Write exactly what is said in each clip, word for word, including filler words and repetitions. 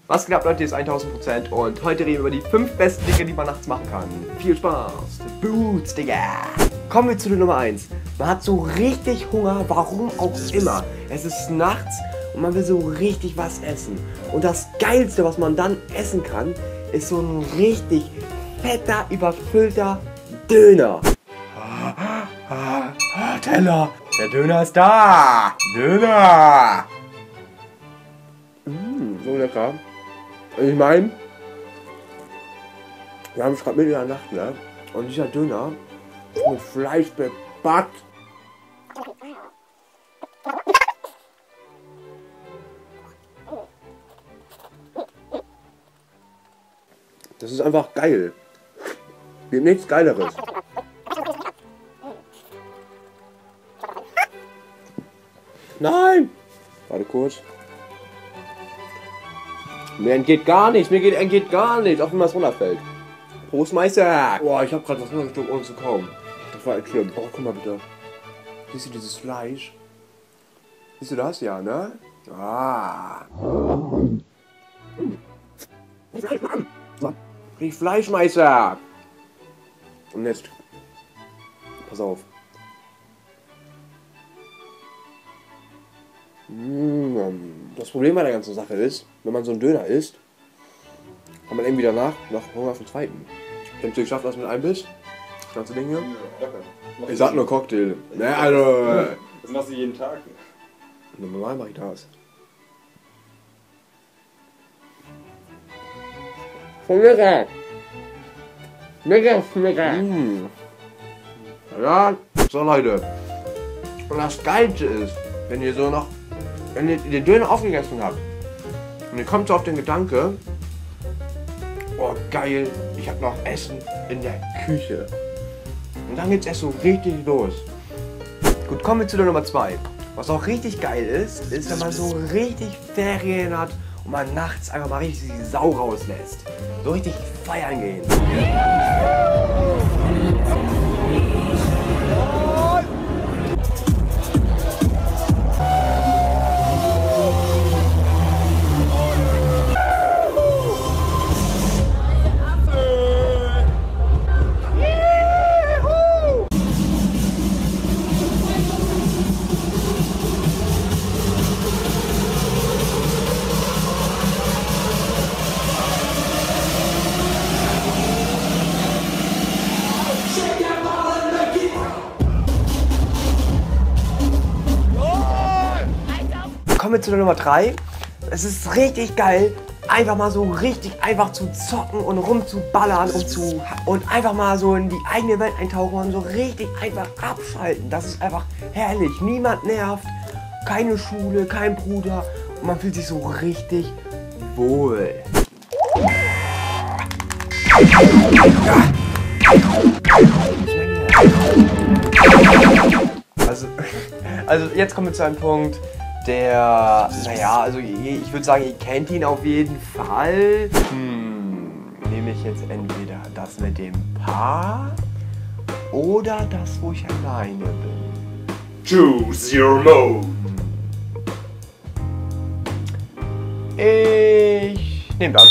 Was geht ab, Leute, hier ist tausend Prozent und heute reden wir über die fünf besten Dinge, die man nachts machen kann. Viel Spaß! Boots, Digga! Kommen wir zu der Nummer eins. Man hat so richtig Hunger, warum auch immer. Es ist nachts und man will so richtig was essen. Und das Geilste, was man dann essen kann, ist so ein richtig fetter, überfüllter Döner. Ah, ah, ah, Teller! Der Döner ist da! Döner! Mmh, so lecker. Ich meine, wir haben es gerade mitten in der Nacht, ne? Und dieser Döner mit Fleisch bepackt. Das ist einfach geil. Gibt nichts Geileres. Nein! Warte kurz. Mir entgeht gar nichts, mir geht, entgeht gar nichts, auch wenn man es runterfällt. Prost, Meister! Boah, ich hab grad was runtergeschluckt, ohne zu kauen. Das war echt schlimm. Oh, guck mal bitte. Siehst du dieses Fleisch? Siehst du das? Ja, ne? Ah. Riech Fleisch, Meister! Und jetzt. Pass auf. Das Problem bei der ganzen Sache ist, wenn man so einen Döner isst, hat man irgendwie danach noch Hunger auf den zweiten. Kennst du, geschafft das mit einem Biss? Das ganze Ding hier? Ja, ich sag nur Cocktail. Ne, also. Das machst du jeden Tag. Normal mache ich das. Von lecker! Lecker, lecker! Mm. Ja, so Leute. Und das Geilste ist, wenn ihr so noch, wenn ihr den Döner aufgegessen habt und ihr kommt so auf den Gedanke, oh geil, ich habe noch Essen in der Küche. Und dann geht's erst so richtig los. Gut, kommen wir zu der Nummer zwei. Was auch richtig geil ist, ist, wenn man so richtig Ferien hat und man nachts einfach mal richtig die Sau rauslässt. So richtig feiern gehen. Kommen wir zu der Nummer drei. Es ist richtig geil, einfach mal so richtig einfach zu zocken und rumzuballern und, zu, und einfach mal so in die eigene Welt eintauchen und so richtig einfach abschalten. Das ist einfach herrlich. Niemand nervt, keine Schule, kein Bruder und man fühlt sich so richtig wohl. Also, also jetzt kommen wir zu einem Punkt, der, naja, also ich würde sagen, ihr kennt ihn auf jeden Fall. Hm, nehme ich jetzt entweder das mit dem Paar oder das, wo ich alleine bin. Choose your mode. Ich nehme das.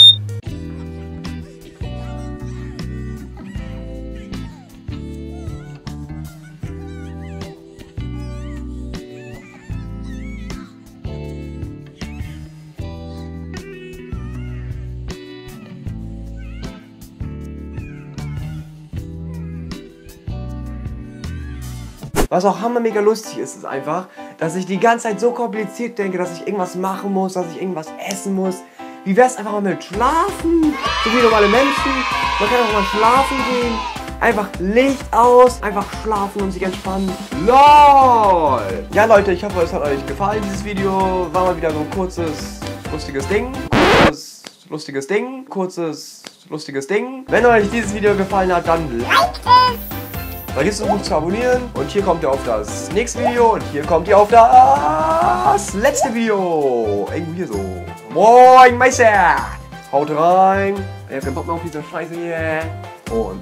Was auch hammer mega lustig ist, ist einfach, dass ich die ganze Zeit so kompliziert denke, dass ich irgendwas machen muss, dass ich irgendwas essen muss. Wie wär's einfach mal mit Schlafen? So wie normale Menschen. Man kann auch mal schlafen gehen. Einfach Licht aus, einfach schlafen und sich entspannen. LOL! Ja Leute, ich hoffe, es hat euch gefallen. Dieses Video war mal wieder so ein kurzes, lustiges Ding. Kurzes, lustiges Ding. Kurzes, lustiges Ding. Wenn euch dieses Video gefallen hat, dann liked es! Vergesst nicht zu abonnieren und hier kommt ihr auf das nächste Video und hier kommt ihr auf das letzte Video. Irgendwo hier so. Moin Meister! Haut rein! Ich hab keinen Bock mehr auf diese Scheiße hier. Und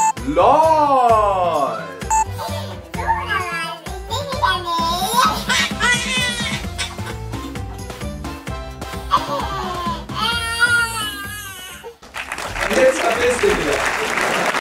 LOL! Jetzt verpiss dich wieder.